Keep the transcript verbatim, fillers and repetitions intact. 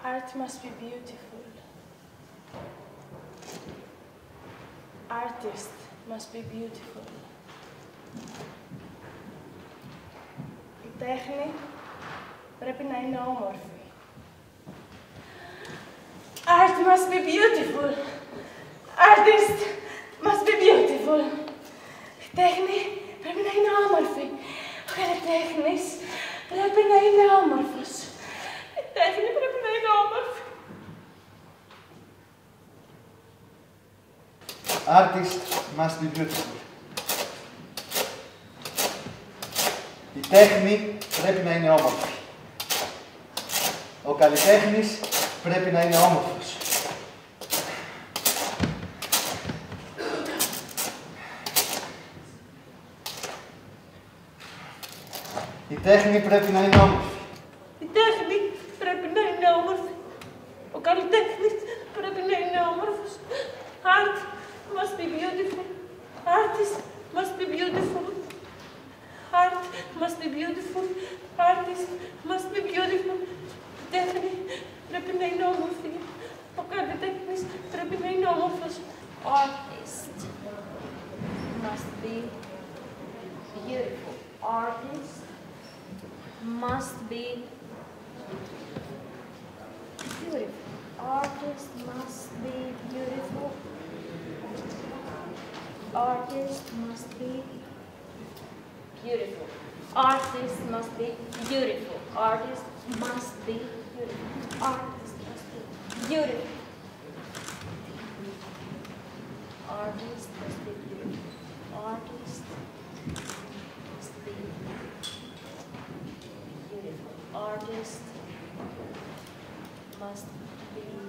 Art must be beautiful. Artist must be beautiful. Η τέχνη πρέπει να είναι όμορφη. Art must be beautiful. Artist must be beautiful. Η τέχνη πρέπει να είναι όμορφη. Ο καλλιτέχνης πρέπει να είναι όμορφος. Η τέχνη πρέπει να είναι όμορφη. Artist must be beautiful. Η τέχνη πρέπει να είναι όμορφη. Ο καλλιτέχνης πρέπει να είναι όμορφος. Η τέχνη πρέπει να είναι όμορφη. Η τέχνη πρέπει να είναι όμορφη. Ο καλλιτέχνης πρέπει να είναι όμορφος. Art must be beautiful. Artist must be beautiful. Art must be beautiful. Artist must be beautiful. Η τέχνη πρέπει να είναι όμορφη. Ο καλλιτέχνης πρέπει να είναι όμορφος. Artist must be beautiful. Artist must be beautiful. Artist must be beautiful. Artist must be beautiful. Artist must be beautiful. Artist must be beautiful. Artist must be beautiful. Artist must be beautiful. Artist must be beautiful. Artist must be